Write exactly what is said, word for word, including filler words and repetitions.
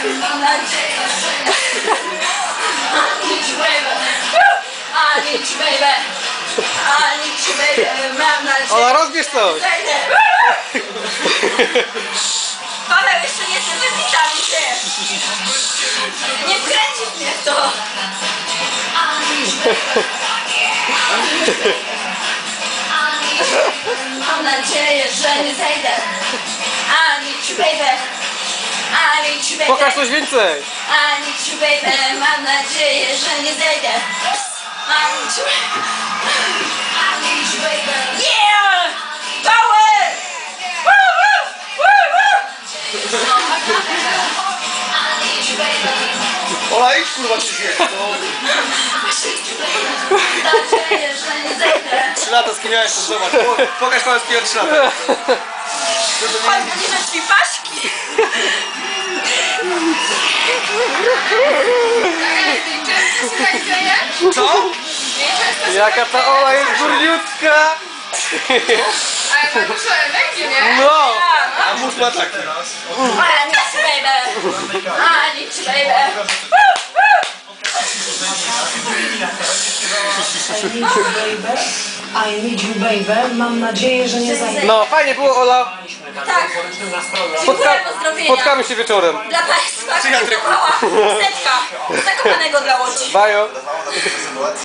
Mam nadzieję, że... I need you, baby. I need you, baby. I need you, baby. Mam nadzieję... Ola, rozbierz coś! Paweł, jeszcze nie jestem wybita, widzę. Nie wkręci mnie w to. Mam nadzieję, że nie zejdę. I need you, baby. I need you, baby. Pokaż coś więcej! I need you, baby. Mam nadzieję, że nie zejdę. I need you. I need you, baby. Yeah! Power! Woo, woo, woo, woo! I need you, baby. Ola, idź kurwa ci się. Mam nadzieję, że nie zejdę. Trzy lata z kim miałeś, to zobacz. Po- Pokaż pan z kim trzy lata. Chodź, poniżać mi paśki. Co? Jaka ta Ola jest górniutka! Ale tak muszę energię, nie? No! A mąż ma taki. I need you, baby. I need you, baby. I need you, baby. Mam nadzieję, że nie zajmę. No, fajnie było, Ola. Tak. Spotka Dziękuję, pozdrowienia. spotkamy się wieczorem. Dla Państwa, która setka zakopanego dla Łodzi. Bajo.